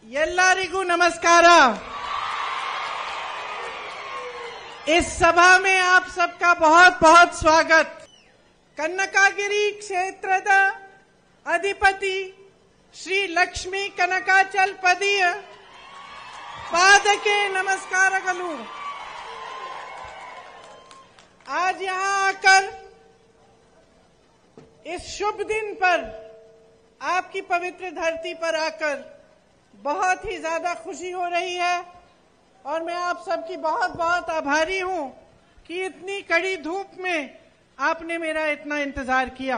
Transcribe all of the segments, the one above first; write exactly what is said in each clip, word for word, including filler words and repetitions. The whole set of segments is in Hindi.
ಎಲ್ಲರಿಗೂ ನಮಸ್ಕಾರ। इस सभा में आप सबका बहुत बहुत स्वागत। कनकागिरी क्षेत्ರದ अधिपति श्री लक्ष्मी कनकाचलपति पादके नमस्कारगलु। आज यहाँ आकर इस शुभ दिन पर आपकी पवित्र धरती पर आकर बहुत ही ज्यादा खुशी हो रही है और मैं आप सबकी बहुत बहुत आभारी हूं कि इतनी कड़ी धूप में आपने मेरा इतना इंतजार किया।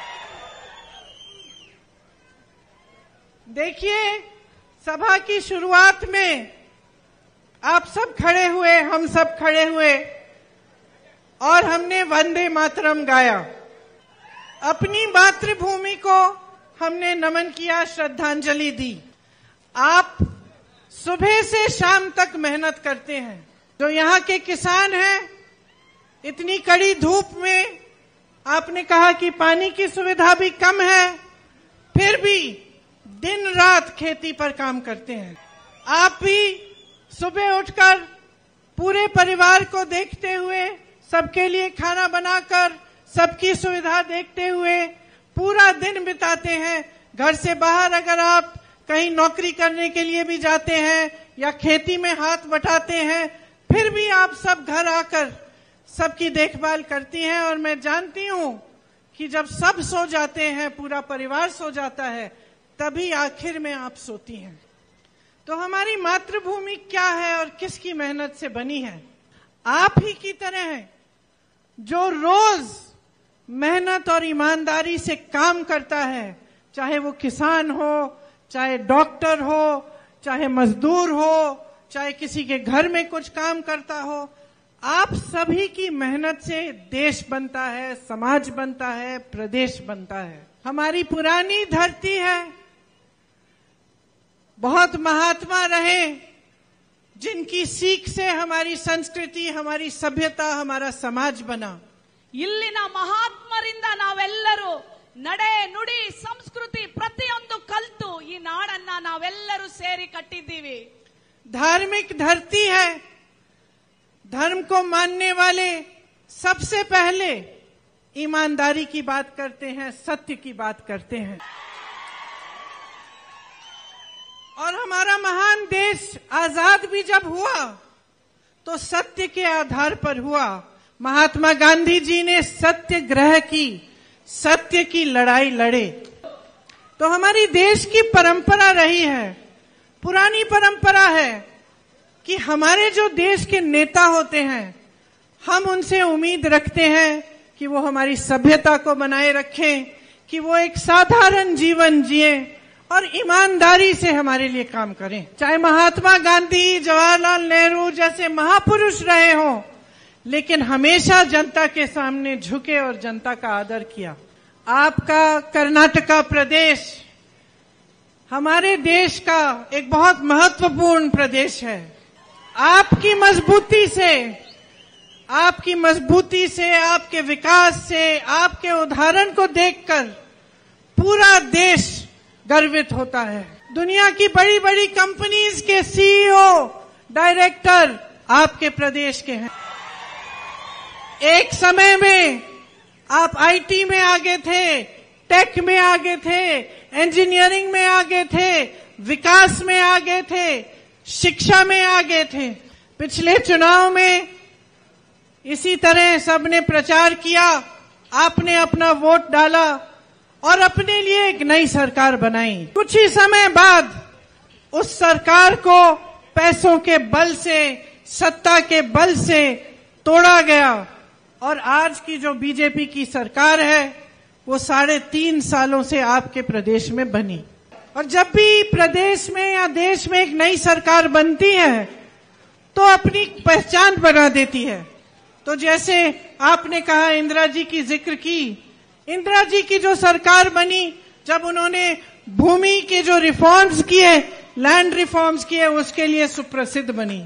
देखिए, सभा की शुरुआत में आप सब खड़े हुए, हम सब खड़े हुए और हमने वंदे मातरम गाया। अपनी मातृभूमि को हमने नमन किया, श्रद्धांजलि दी। आप सुबह से शाम तक मेहनत करते हैं। जो यहाँ के किसान हैं, इतनी कड़ी धूप में आपने कहा कि पानी की सुविधा भी कम है, फिर भी दिन रात खेती पर काम करते हैं। आप भी सुबह उठकर पूरे परिवार को देखते हुए, सबके लिए खाना बनाकर, सबकी सुविधा देखते हुए पूरा दिन बिताते हैं। घर से बाहर अगर आप कहीं नौकरी करने के लिए भी जाते हैं या खेती में हाथ बटाते हैं, फिर भी आप सब घर आकर सबकी देखभाल करती हैं। और मैं जानती हूं कि जब सब सो जाते हैं, पूरा परिवार सो जाता है, तभी आखिर में आप सोती हैं। तो हमारी मातृभूमि क्या है और किसकी मेहनत से बनी है? आप ही की तरह है जो रोज मेहनत और ईमानदारी से काम करता है, चाहे वो किसान हो, चाहे डॉक्टर हो, चाहे मजदूर हो, चाहे किसी के घर में कुछ काम करता हो। आप सभी की मेहनत से देश बनता है, समाज बनता है, प्रदेश बनता है। हमारी पुरानी धरती है, बहुत महात्मा रहे जिनकी सीख से हमारी संस्कृति, हमारी सभ्यता, हमारा समाज बना। ಇಲ್ಲಿನ ಮಹಾತ್ಮರಿಂದ ನಾವೆಲ್ಲರೂ ನಡೆ ನುಡಿ ಸಂಸ್ಕೃತಿ ಪ್ರತಿಯೊಂದು ಕಲ್ತು ಈ ನಾಡನ್ನ ನಾವೆಲ್ಲರೂ ಸೇರಿ ಕಟ್ಟಿದ್ದೀವಿ। धार्मिक धरती है। धर्म को मानने वाले सबसे पहले ईमानदारी की बात करते हैं, सत्य की बात करते हैं। और हमारा महान देश आजाद भी जब हुआ तो सत्य के आधार पर हुआ। महात्मा गांधी जी ने सत्याग्रह की, सत्य की लड़ाई लड़े। तो हमारी देश की परंपरा रही है, पुरानी परंपरा है कि हमारे जो देश के नेता होते हैं, हम उनसे उम्मीद रखते हैं कि वो हमारी सभ्यता को बनाए रखें, कि वो एक साधारण जीवन जिए और ईमानदारी से हमारे लिए काम करें। चाहे महात्मा गांधी, जवाहरलाल नेहरू जैसे महापुरुष रहे हों, लेकिन हमेशा जनता के सामने झुके और जनता का आदर किया। आपका कर्नाटका प्रदेश हमारे देश का एक बहुत महत्वपूर्ण प्रदेश है। आपकी मजबूती से, आपकी मजबूती से, आपके विकास से, आपके उदाहरण को देखकर पूरा देश गर्वित होता है। दुनिया की बड़ी बड़ी कंपनीज के सीईओ, डायरेक्टर आपके प्रदेश के हैं। एक समय में आप आईटी में आगे थे, टेक में आगे थे, इंजीनियरिंग में आगे थे, विकास में आगे थे, शिक्षा में आगे थे। पिछले चुनाव में इसी तरह सबने प्रचार किया, आपने अपना वोट डाला और अपने लिए एक नई सरकार बनाई। कुछ ही समय बाद उस सरकार को पैसों के बल से, सत्ता के बल से तोड़ा गया और आज की जो बीजेपी की सरकार है वो साढ़े तीन सालों से आपके प्रदेश में बनी। और जब भी प्रदेश में या देश में एक नई सरकार बनती है तो अपनी पहचान बना देती है। तो जैसे आपने कहा, इंदिरा जी की जिक्र की, इंदिरा जी की जो सरकार बनी, जब उन्होंने भूमि के जो रिफॉर्म्स किए, लैंड रिफॉर्म्स किए, उसके लिए सुप्रसिद्ध बनी।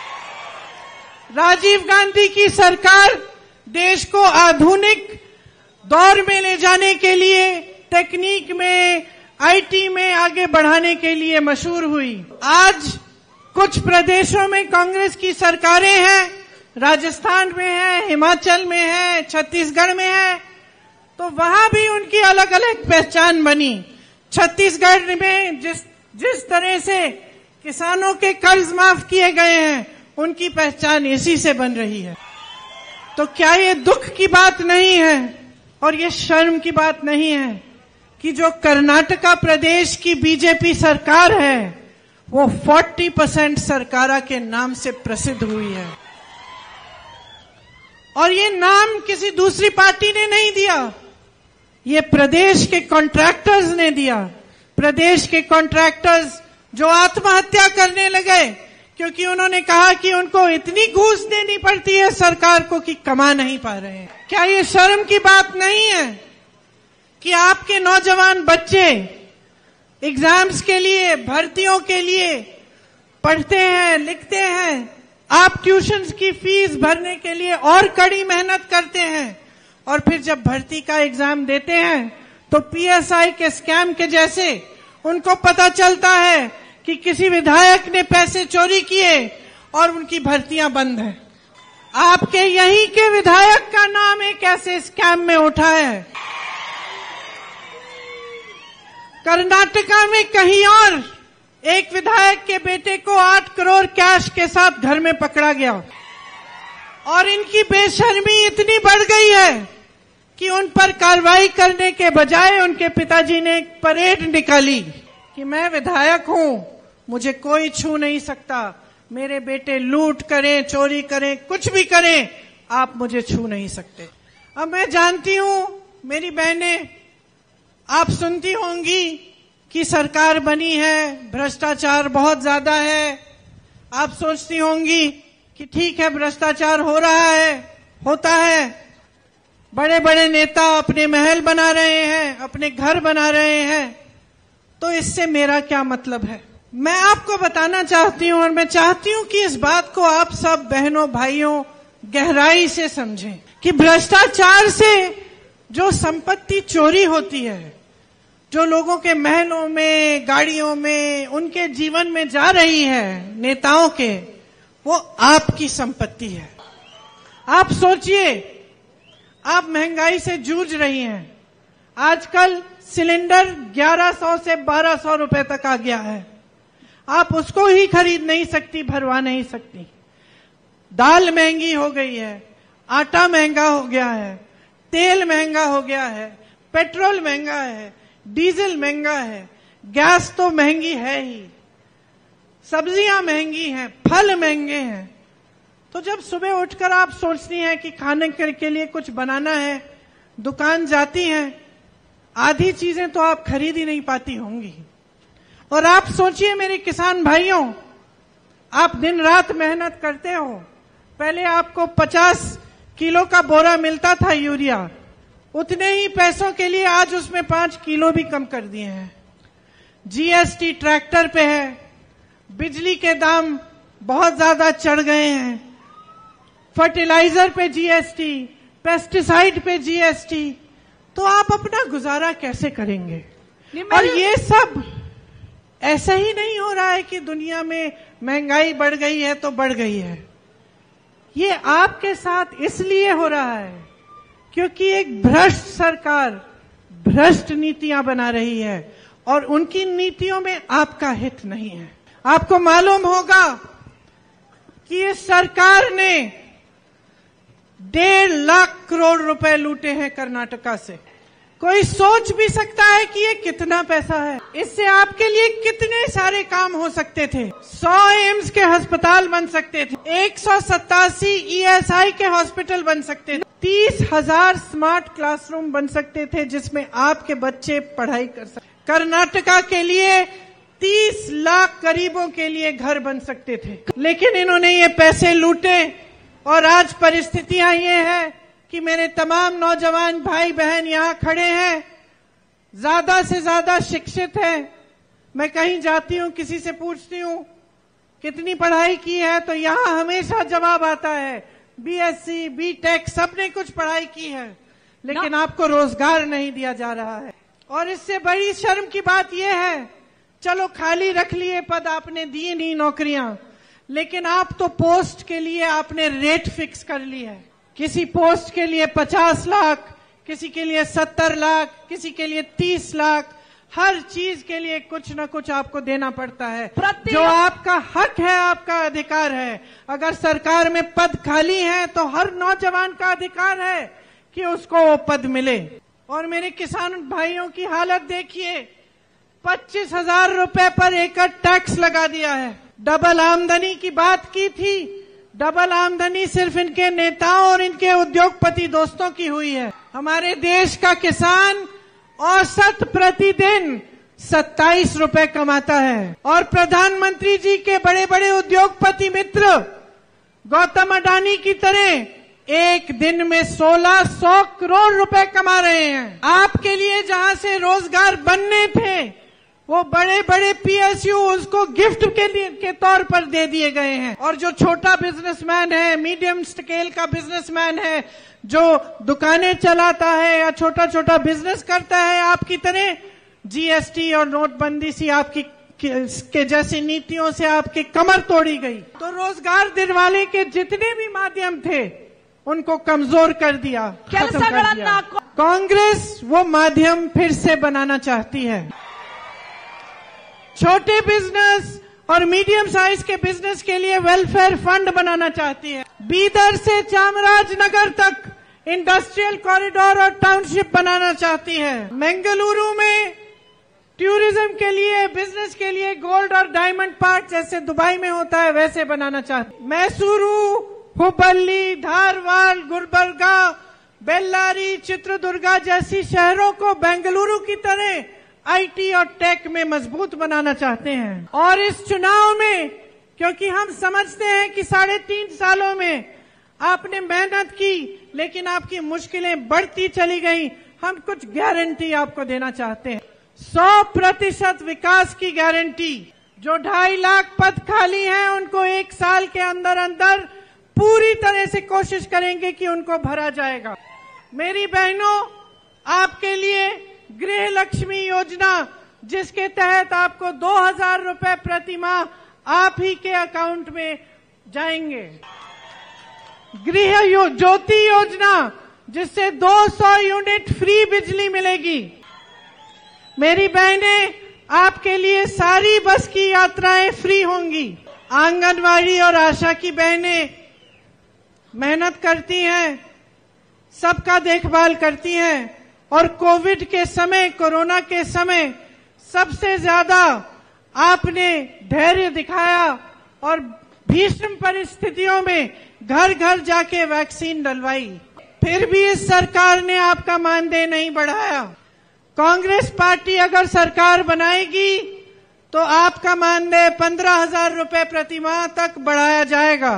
राजीव गांधी की सरकार देश को आधुनिक दौर में ले जाने के लिए, टेक्निक में, आईटी में आगे बढ़ाने के लिए मशहूर हुई। आज कुछ प्रदेशों में कांग्रेस की सरकारें हैं, राजस्थान में है, हिमाचल में है, छत्तीसगढ़ में है, तो वहां भी उनकी अलग अलग पहचान बनी। छत्तीसगढ़ में जिस जिस तरह से किसानों के कर्ज माफ किए गए हैं, उनकी पहचान इसी से बन रही है। तो क्या ये दुख की बात नहीं है और ये शर्म की बात नहीं है कि जो कर्नाटका प्रदेश की बीजेपी सरकार है वो चालीस परसेंट सरकारा के नाम से प्रसिद्ध हुई है। और ये नाम किसी दूसरी पार्टी ने नहीं दिया, ये प्रदेश के कॉन्ट्रैक्टर्स ने दिया। प्रदेश के कॉन्ट्रैक्टर्स जो आत्महत्या करने लगे क्योंकि उन्होंने कहा कि उनको इतनी घूस देनी पड़ती है सरकार को कि कमा नहीं पा रहे हैं। क्या ये शर्म की बात नहीं है कि आपके नौजवान बच्चे एग्जाम्स के लिए, भर्तियों के लिए पढ़ते हैं, लिखते हैं, आप ट्यूशन्स की फीस भरने के लिए और कड़ी मेहनत करते हैं, और फिर जब भर्ती का एग्जाम देते हैं तो पीएसआई के स्कैम के जैसे उनको पता चलता है कि किसी विधायक ने पैसे चोरी किए और उनकी भर्तियां बंद हैं। आपके यहीं के विधायक का नाम एक ऐसे स्कैम में उठा है। कर्नाटका में कहीं और एक विधायक के बेटे को आठ करोड़ कैश के साथ घर में पकड़ा गया और इनकी बेशर्मी इतनी बढ़ गई है कि उन पर कार्रवाई करने के बजाय उनके पिताजी ने एक परेड निकाली कि मैं विधायक हूं, मुझे कोई छू नहीं सकता, मेरे बेटे लूट करें, चोरी करें, कुछ भी करें, आप मुझे छू नहीं सकते। अब मैं जानती हूं मेरी बहनें, आप सुनती होंगी कि सरकार बनी है, भ्रष्टाचार बहुत ज्यादा है। आप सोचती होंगी कि ठीक है, भ्रष्टाचार हो रहा है, होता है, बड़े बड़े नेता अपने महल बना रहे हैं, अपने घर बना रहे हैं, तो इससे मेरा क्या मतलब है। मैं आपको बताना चाहती हूं और मैं चाहती हूं कि इस बात को आप सब बहनों भाइयों गहराई से समझें कि भ्रष्टाचार से जो संपत्ति चोरी होती है, जो लोगों के महलों में, गाड़ियों में, उनके जीवन में जा रही है नेताओं के, वो आपकी संपत्ति है। आप सोचिए, आप महंगाई से जूझ रही हैं। आजकल सिलेंडर ग्यारह सौ से बारह सौ रुपए तक आ गया है। आप उसको ही खरीद नहीं सकती, भरवा नहीं सकती। दाल महंगी हो गई है, आटा महंगा हो गया है, तेल महंगा हो गया है, पेट्रोल महंगा है, डीजल महंगा है, गैस तो महंगी है ही, सब्जियां महंगी हैं, फल महंगे हैं। तो जब सुबह उठकर आप सोचती हैं कि खाने के लिए कुछ बनाना है, दुकान जाती हैं, आधी चीजें तो आप खरीद ही नहीं पाती होंगी। और आप सोचिए मेरे किसान भाइयों, आप दिन रात मेहनत करते हो। पहले आपको पचास किलो का बोरा मिलता था यूरिया, उतने ही पैसों के लिए आज उसमें पांच किलो भी कम कर दिए हैं। जीएसटी ट्रैक्टर पे है, बिजली के दाम बहुत ज्यादा चढ़ गए हैं, फर्टिलाइजर पे जीएसटी, पेस्टिसाइड पे जीएसटी, तो आप अपना गुजारा कैसे करेंगे। और ये सब ऐसा ही नहीं हो रहा है कि दुनिया में महंगाई बढ़ गई है तो बढ़ गई है। ये आपके साथ इसलिए हो रहा है क्योंकि एक भ्रष्ट सरकार भ्रष्ट नीतियां बना रही है और उनकी नीतियों में आपका हित नहीं है। आपको मालूम होगा कि इस सरकार ने डेढ़ लाख करोड़ रुपए लूटे हैं कर्नाटका से। कोई सोच भी सकता है कि ये कितना पैसा है। इससे आपके लिए कितने सारे काम हो सकते थे। सौ एम्स के अस्पताल बन सकते थे, एक सौ सत्तासी ईएसआई के हॉस्पिटल बन सकते थे, तीस हजार स्मार्ट क्लासरूम बन सकते थे जिसमें आपके बच्चे पढ़ाई कर सकते। कर्नाटका के लिए तीस लाख गरीबों के लिए घर बन सकते थे, लेकिन इन्होंने ये पैसे लूटे और आज परिस्थितियां ये है कि मेरे तमाम नौजवान भाई बहन यहां खड़े हैं, ज्यादा से ज्यादा शिक्षित हैं। मैं कहीं जाती हूं, किसी से पूछती हूं कितनी पढ़ाई की है, तो यहां हमेशा जवाब आता है बीएससी, बीटेक, सबने कुछ पढ़ाई की है, लेकिन आपको रोजगार नहीं दिया जा रहा है। और इससे बड़ी शर्म की बात यह है, चलो खाली रख लिए पद, आपने दिए नहीं नौकरियां, लेकिन आप तो पोस्ट के लिए आपने रेट फिक्स कर ली है। किसी पोस्ट के लिए पचास लाख, किसी के लिए सत्तर लाख, किसी के लिए तीस लाख, हर चीज के लिए कुछ न कुछ आपको देना पड़ता है, जो आपका हक है, आपका अधिकार है। अगर सरकार में पद खाली है तो हर नौजवान का अधिकार है कि उसको वो पद मिले। और मेरे किसान भाइयों की हालत देखिए, पच्चीस हजार रुपए पर एकड़ टैक्स लगा दिया है। डबल आमदनी की बात की थी, डबल आमदनी सिर्फ इनके नेताओं और इनके उद्योगपति दोस्तों की हुई है। हमारे देश का किसान औसत प्रतिदिन सत्ताईस रुपए कमाता है, और प्रधानमंत्री जी के बड़े बड़े उद्योगपति मित्र गौतम अडानी की तरह एक दिन में सोलह सौ करोड़ रुपए कमा रहे हैं। आपके लिए जहां से रोजगार बनने थे, वो बड़े बड़े पीएसयू उसको गिफ्ट के लिए के तौर पर दे दिए गए हैं। और जो छोटा बिजनेसमैन है, मीडियम स्केल का बिजनेसमैन है, जो दुकानें चलाता है या छोटा छोटा बिजनेस करता है, आपकी तरह जीएसटी और नोटबंदी सी आपकी के जैसी नीतियों से आपकी कमर तोड़ी गई। तो रोजगार दिलवाने के जितने भी माध्यम थे उनको कमजोर कर दिया, खत्म कर दिया। कांग्रेस वो माध्यम फिर से बनाना चाहती है। छोटे बिजनेस और मीडियम साइज के बिजनेस के लिए वेलफेयर फंड बनाना चाहती है। बीदर से चामराजनगर तक इंडस्ट्रियल कॉरिडोर और टाउनशिप बनाना चाहती है। बेंगलुरु में टूरिज्म के लिए, बिजनेस के लिए गोल्ड और डायमंड पार्क जैसे दुबई में होता है वैसे बनाना चाहती है। मैसूरू, हुबली, धारवाड़, गुलबर्गा, बेल्लारी, चित्रदुर्गा जैसी शहरों को बेंगलुरु की तरह आईटी और टेक में मजबूत बनाना चाहते हैं। और इस चुनाव में, क्योंकि हम समझते हैं कि साढ़े तीन सालों में आपने मेहनत की, लेकिन आपकी मुश्किलें बढ़ती चली गई, हम कुछ गारंटी आपको देना चाहते हैं। सौ प्रतिशत विकास की गारंटी। जो ढाई लाख पद खाली हैं उनको एक साल के अंदर अंदर पूरी तरह से कोशिश करेंगे कि उनको भरा जाएगा। मेरी बहनों, आपके लिए गृह लक्ष्मी योजना, जिसके तहत आपको दो हजार रुपए प्रति माह आप ही के अकाउंट में जाएंगे। गृह यो, ज्योति योजना, जिससे दो सौ यूनिट फ्री बिजली मिलेगी। मेरी बहनें, आपके लिए सारी बस की यात्राएं फ्री होंगी। आंगनवाड़ी और आशा की बहनें मेहनत करती हैं, सबका देखभाल करती हैं, और कोविड के समय, कोरोना के समय सबसे ज्यादा आपने धैर्य दिखाया और भीषण परिस्थितियों में घर घर जाके वैक्सीन डलवाई। फिर भी इस सरकार ने आपका मानदेय नहीं बढ़ाया। कांग्रेस पार्टी अगर सरकार बनाएगी तो आपका मानदेय पंद्रह हजार रुपए प्रति माह तक बढ़ाया जाएगा।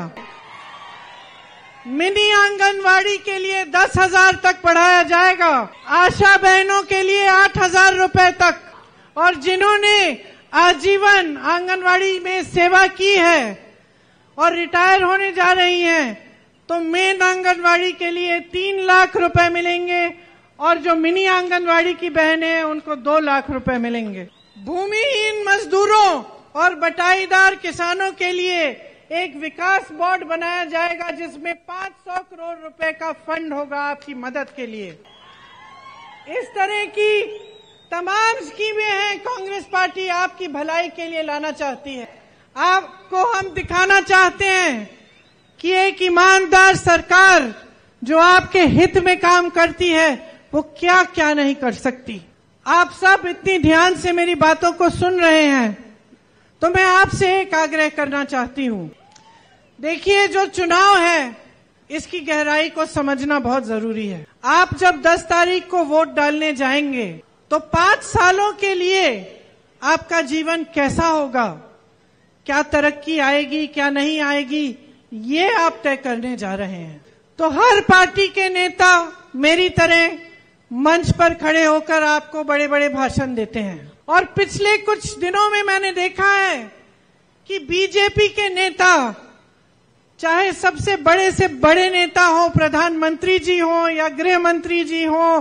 मिनी आंगनवाड़ी के लिए दस हजार तक बढ़ाया जाएगा। आशा बहनों के लिए आठ हजार रुपए तक, और जिन्होंने आजीवन आंगनवाड़ी में सेवा की है और रिटायर होने जा रही हैं, तो मेन आंगनवाड़ी के लिए तीन लाख रुपए मिलेंगे, और जो मिनी आंगनवाड़ी की बहनें हैं उनको दो लाख रुपए मिलेंगे। भूमिहीन मजदूरों और बटाईदार किसानों के लिए एक विकास बोर्ड बनाया जाएगा, जिसमें पांच सौ करोड़ रुपए का फंड होगा आपकी मदद के लिए। इस तरह की तमाम स्कीमें हैं कांग्रेस पार्टी आपकी भलाई के लिए लाना चाहती है। आपको हम दिखाना चाहते हैं कि एक ईमानदार सरकार जो आपके हित में काम करती है वो क्या क्या नहीं कर सकती। आप सब इतनी ध्यान से मेरी बातों को सुन रहे हैं, तो मैं आपसे एक आग्रह करना चाहती हूं। देखिए, जो चुनाव है इसकी गहराई को समझना बहुत जरूरी है। आप जब दस तारीख को वोट डालने जाएंगे तो पांच सालों के लिए आपका जीवन कैसा होगा, क्या तरक्की आएगी, क्या नहीं आएगी, ये आप तय करने जा रहे हैं। तो हर पार्टी के नेता मेरी तरह मंच पर खड़े होकर आपको बड़े बड़े भाषण देते हैं, और पिछले कुछ दिनों में मैंने देखा है कि बीजेपी के नेता, चाहे सबसे बड़े से बड़े नेता हो, प्रधानमंत्री जी हो या गृह मंत्री जी हो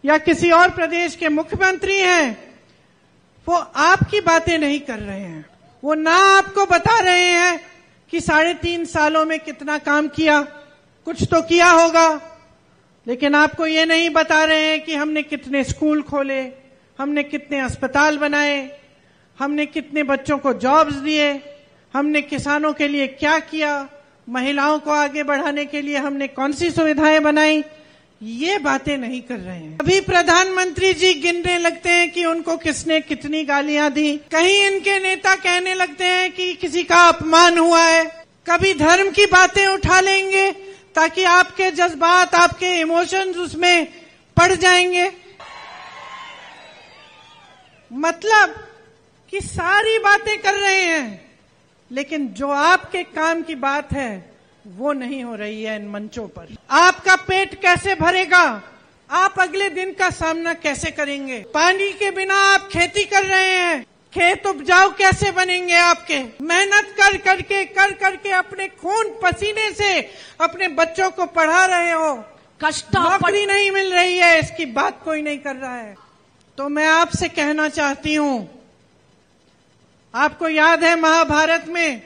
या किसी और प्रदेश के मुख्यमंत्री हैं, वो आपकी बातें नहीं कर रहे हैं। वो ना आपको बता रहे हैं कि साढ़े तीन सालों में कितना काम किया, कुछ तो किया होगा, लेकिन आपको ये नहीं बता रहे हैं कि हमने कितने स्कूल खोले, हमने कितने अस्पताल बनाए, हमने कितने बच्चों को जॉब्स दिए, हमने किसानों के लिए क्या किया, महिलाओं को आगे बढ़ाने के लिए हमने कौन सी सुविधाएं बनाई। ये बातें नहीं कर रहे हैं। अभी प्रधानमंत्री जी गिनने लगते हैं कि उनको किसने कितनी गालियां दी। कहीं इनके नेता कहने लगते हैं कि किसी का अपमान हुआ है। कभी धर्म की बातें उठा लेंगे ताकि आपके जज्बात, आपके इमोशंस उसमें पड़ जाएंगे। मतलब कि सारी बातें कर रहे हैं, लेकिन जो आपके काम की बात है वो नहीं हो रही है इन मंचों पर। आपका पेट कैसे भरेगा? आप अगले दिन का सामना कैसे करेंगे? पानी के बिना आप खेती कर रहे हैं, खेत उपजाऊ कैसे बनेंगे आपके? मेहनत कर करके कर करके अपने खून पसीने से अपने बच्चों को पढ़ा रहे हो, कष्ट नौकरी नहीं मिल रही है, इसकी बात कोई नहीं कर रहा है। तो मैं आपसे कहना चाहती हूं, आपको याद है महाभारत में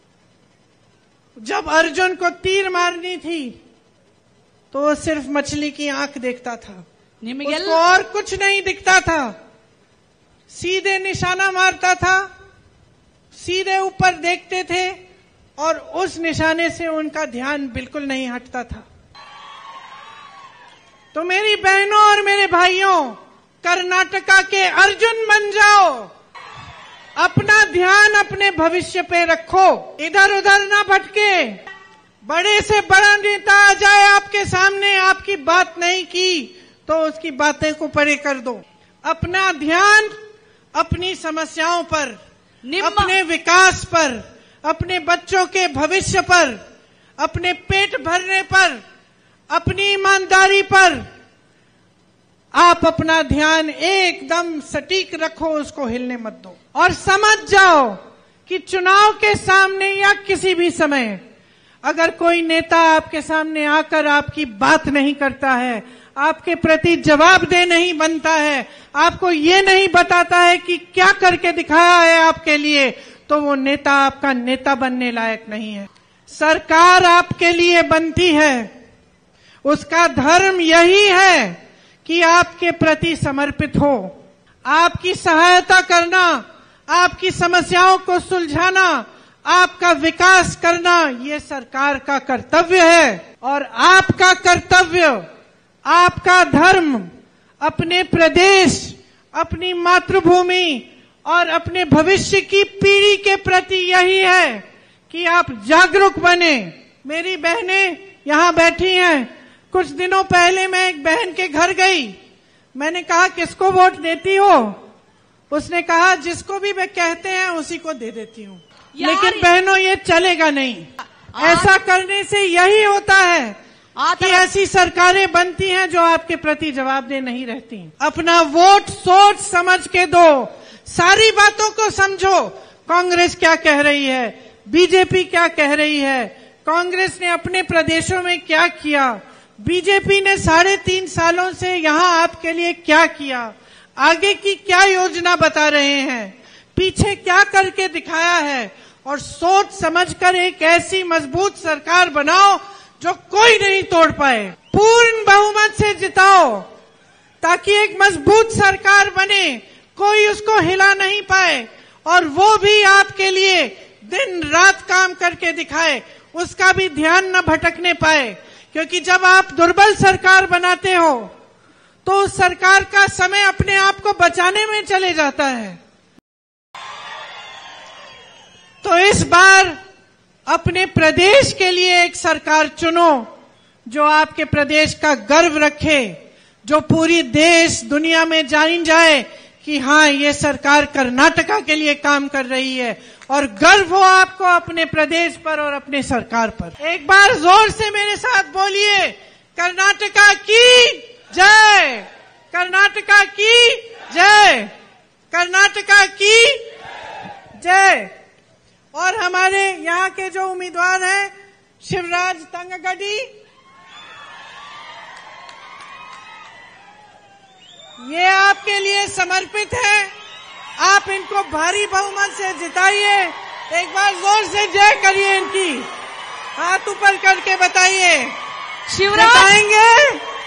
जब अर्जुन को तीर मारनी थी तो वो सिर्फ मछली की आंख देखता था, उसको और कुछ नहीं दिखता था। सीधे निशाना मारता था, सीधे ऊपर देखते थे और उस निशाने से उनका ध्यान बिल्कुल नहीं हटता था। तो मेरी बहनों और मेरे भाइयों, कर्नाटका के अर्जुन बन जाओ। अपना ध्यान अपने भविष्य पे रखो, इधर उधर ना भटके। बड़े से बड़ा नेता आ जाए आपके सामने, आपकी बात नहीं की तो उसकी बातें को परे कर दो। अपना ध्यान अपनी समस्याओं पर, अपने विकास पर, अपने बच्चों के भविष्य पर, अपने पेट भरने पर, अपनी ईमानदारी पर आप अपना ध्यान एकदम सटीक रखो, उसको हिलने मत दो। और समझ जाओ कि चुनाव के सामने या किसी भी समय अगर कोई नेता आपके सामने आकर आपकी बात नहीं करता है, आपके प्रति जवाबदेह नहीं बनता है, आपको ये नहीं बताता है कि क्या करके दिखाया है आपके लिए, तो वो नेता आपका नेता बनने लायक नहीं है। सरकार आपके लिए बनती है, उसका धर्म यही है कि आपके प्रति समर्पित हो, आपकी सहायता करना, आपकी समस्याओं को सुलझाना, आपका विकास करना, ये सरकार का कर्तव्य है। और आपका कर्तव्य, आपका धर्म अपने प्रदेश, अपनी मातृभूमि और अपने भविष्य की पीढ़ी के प्रति यही है कि आप जागरूक बने। मेरी बहनें यहां बैठी हैं। कुछ दिनों पहले मैं एक बहन के घर गई, मैंने कहा किसको वोट देती हो? उसने कहा जिसको भी वे कहते हैं उसी को दे देती हूँ। लेकिन बहनों ये चलेगा नहीं, ऐसा करने से यही होता है कि ऐसी सरकारें बनती हैं जो आपके प्रति जवाबदेह नहीं रहती। अपना वोट सोच समझ के दो, सारी बातों को समझो। कांग्रेस क्या कह रही है, बीजेपी क्या कह रही है, कांग्रेस ने अपने प्रदेशों में क्या किया, बीजेपी ने साढ़े तीन सालों से यहां आपके लिए क्या किया, आगे की क्या योजना बता रहे हैं, पीछे क्या करके दिखाया है, और सोच समझकर एक ऐसी मजबूत सरकार बनाओ जो कोई नहीं तोड़ पाए। पूर्ण बहुमत से जिताओ ताकि एक मजबूत सरकार बने, कोई उसको हिला नहीं पाए, और वो भी आपके लिए दिन रात काम करके दिखाए, उसका भी ध्यान न भटकने पाए। क्योंकि जब आप दुर्बल सरकार बनाते हो तो उस सरकार का समय अपने आप को बचाने में चले जाता है। तो इस बार अपने प्रदेश के लिए एक सरकार चुनो जो आपके प्रदेश का गर्व रखे, जो पूरी देश दुनिया में जानी जाए कि हाँ ये सरकार कर्नाटका के लिए काम कर रही है, और गर्व हो आपको अपने प्रदेश पर और अपने सरकार पर। एक बार जोर से मेरे साथ बोलिए, कर्नाटका की जय, कर्नाटका की जय, कर्नाटका की जय। और हमारे यहाँ के जो उम्मीदवार हैं, शिवराज तंगगडी, ये आपके लिए समर्पित है। आप इनको भारी बहुमत से जिताइए। एक बार जोर से जय करिए इनकी। हाथ ऊपर करके बताइए, शिवराज जिताएंगे।